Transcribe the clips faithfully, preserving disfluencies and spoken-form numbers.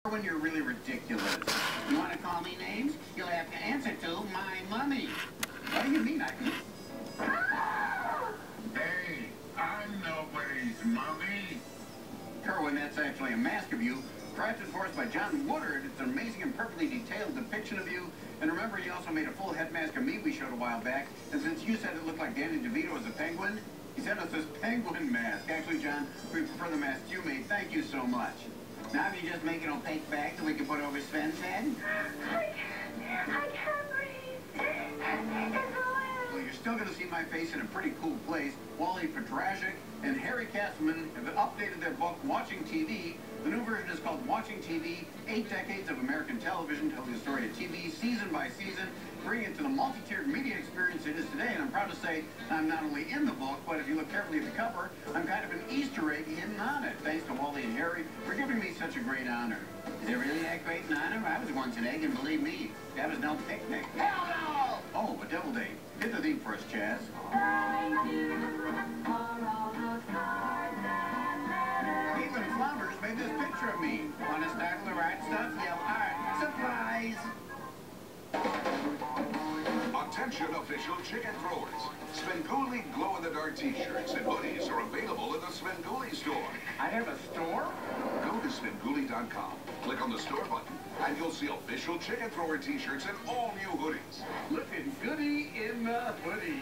When you're really ridiculous. You want to call me names? You'll have to answer to my mummy. What do you mean I can... Hey, I'm nobody's mummy. Kerwin, that's actually a mask of you, crafted for us by John Woodard. It's an amazing and perfectly detailed depiction of you. And remember, he also made a full head mask of me we showed a while back. And since you said it looked like Danny DeVito as a penguin, he sent us this penguin mask. Actually, John, we prefer the mask you made. Thank you so much. Now, if you just make an opaque bag that we can put over Sven's head. I can't, I can't breathe. It's oil. Well, you're still going to see my face in a pretty cool place. Wally Petrasic and Harry Castleman have updated their book, Watching T V. The new version is called Watching T V, Eight Decades of American Television, telling the story of T V season by season, bringing it to the multi-tiered media experience it is today. And I'm proud to say I'm not only in the book, but if you look carefully at the cover, I'm kind of an Easter egg hidden on it. Thanks to Wally and Harry for giving me such a great honor. Is it really that great an honor? I was once an egg, and believe me, that was no picnic. Hell no! Oh, a double date. Hit the theme for us, Chaz. Cleveland Flowers made this picture of me. Want to start the right stuff? Yell art. Surprise! Attention official chicken throwers. Svengoolie glow-in-the-dark t-shirts and hoodies are available in the Svengoolie store. I have a store? Go to Svengoolie dot com, click on the store button, and you'll see official chicken thrower t-shirts and all new hoodies. Looking goody in the hoodie.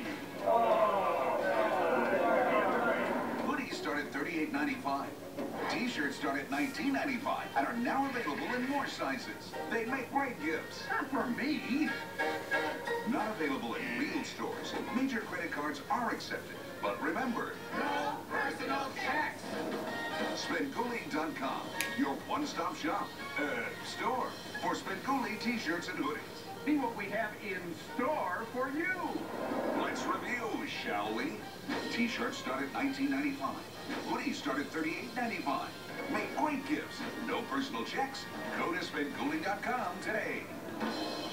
Hoodies start at thirty-eight ninety-five. T-shirts start at nineteen ninety-five and are now available in more sizes. They make great gifts. Not for me. Not available in real stores. Major credit cards are accepted. But remember, No personal checks. Svengoolie dot com, your one-stop shop, uh, store for Svengoolie t-shirts and hoodies. See what we have in store for you. Let's review, shall we? T-shirts start at nineteen ninety-five. Hoodies start at thirty-eight ninety-five. Make great gifts. No personal checks. Go to Svengoolie dot com today.